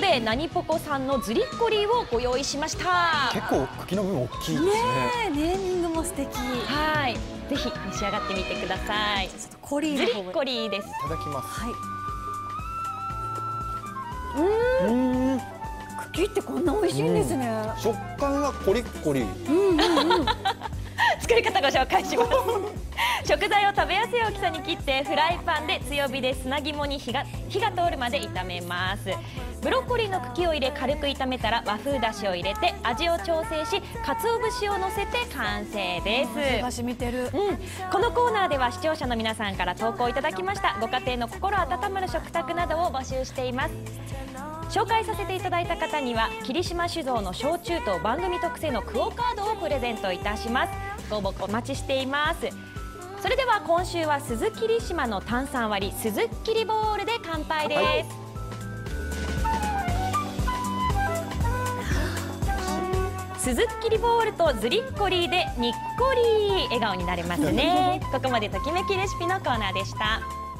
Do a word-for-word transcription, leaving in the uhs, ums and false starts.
でナニポコさんのズリッコリーをご用意しました。 結構茎の部分大きいですね。ねえ、ネーミングも素敵。 はい、ぜひ召し上がってみてください。 ちょっとコリーズリッコリーです。 いただきます。 はい。 うーん、 茎ってこんな美味しいんですね。 食感がコリッコリ。 うんうんうん。 作り方ご紹介します。食材を食べやすい大きさに切ってフライパンで強火で砂肝に火が火が通るまで炒めます。ブロッコリーの茎を入れ軽く炒めたら和風だしを入れて味を調整し鰹節を乗せて完成です。 味が染みてる。 うん、このコーナーでは視聴者の皆さんから投稿いただきましたご家庭の心温まる食卓などを募集しています。紹介させていただいた方には霧島酒造の焼酎と番組特製のクオカードをプレゼントいたします。ご応募お待ちしています。それでは今週は鈴霧島の炭酸割り鈴霧ボールで乾杯です。はい、鈴霧ボールとズリッコリーでにっこり笑顔になれますね。ここまでときめきレシピのコーナーでした。